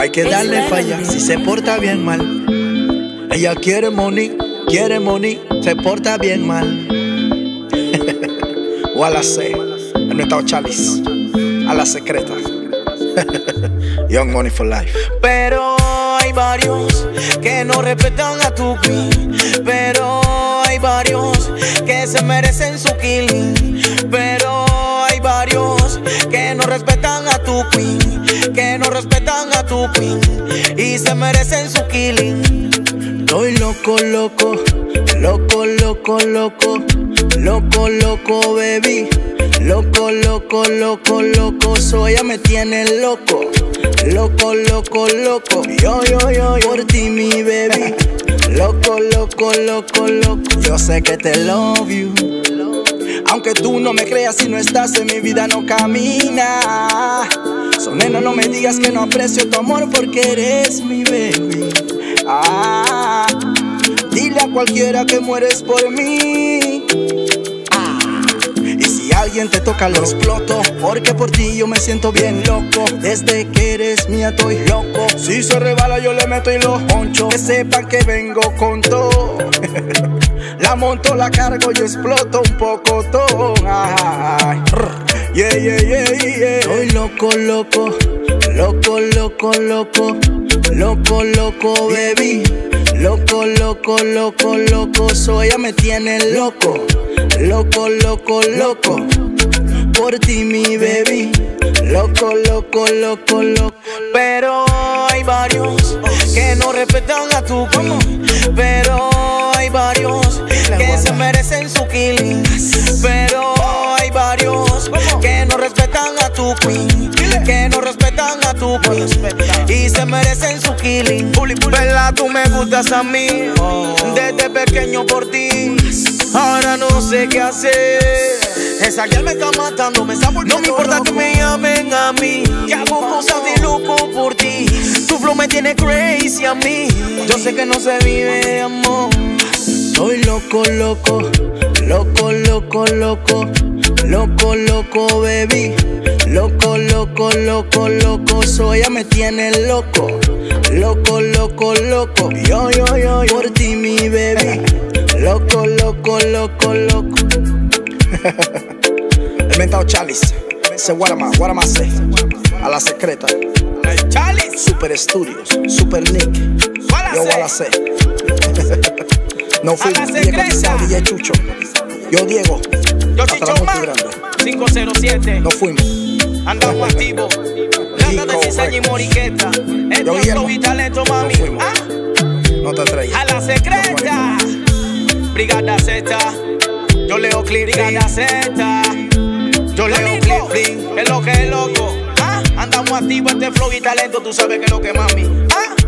hay que darle falla si se porta bien mal. Ella quiere money, se porta bien mal. O a la C, en nuestro chalice, a la secreta. Young Money for Life. Pero hay varios que no respetan a tu queen. Pero hay varios que se merecen su killing. Pero hay varios que no respetan a tu queen, que no respetan a tu queen y se merecen su killing. Estoy loco, loco, loco, loco, loco, loco, loco, baby. Loco, loco, loco, loco, ella me tiene loco. Loco, loco, loco, yo, por ti mi baby. Loco, loco, loco, loco, yo sé que te love you. Aunque tú no me creas, si no estás en mi vida no camina. So nena, no me digas que no aprecio tu amor porque eres mi baby. Dile a cualquiera que mueres por mí. Y si alguien te toca lo exploto, porque por ti yo me siento bien loco. Desde que eres mía estoy loco. Si se resbala yo le meto y lo poncho. Que sepan que vengo con todo. La monto, la cargo y exploto un poco todo. Yeah, yeah, yeah, yeah. Estoy loco, loco, loco, loco, loco, loco, loco, baby. Loco, loco, loco, loco, ella me tiene loco. Loco, loco, loco, por ti mi baby. Loco, loco, loco, loco. Pero hay varios que no respetan a tu queen. Pero hay varios que se merecen su killing. Pero hay varios que no respetan a tu queen, que no respetan a tu queen y se merecen su killing. ¿Verdad? Tú me gustas a mí desde pequeño por ti. Ahora no sé qué hacer. Esa girl me está matando, me está volviendo. No me importa que me llamen a mí, que hago cosas de loco por ti. Tu flow me tiene crazy a mí. Yo sé que no se vive de amor. Soy loco, loco, loco, loco, loco, loco, loco, baby. Loco, loco, loco, loco, ella me tiene loco. Loco, loco, loco, yo, por ti mi baby. Loco, loco, loco, loco. El mentado Chalice. Ese what am I say? A la secreta. Chalice. Super Studios, Super Nick. Yo what I say. No fui Diego Pisao, DJ Chucho. Yo Diego. Yo Chicho Man. 507. No fuimos. Andamos activos. Nada de cizaña y moriqueta. Esto es flow y talento, mami. No te atreves. A la secreta. Brigada Z. Yo leo clip. Brigada Z. Yo leo clip. Es lo que es loco. Andamos activos, este flow y talento. Tú sabes que es lo que, mami.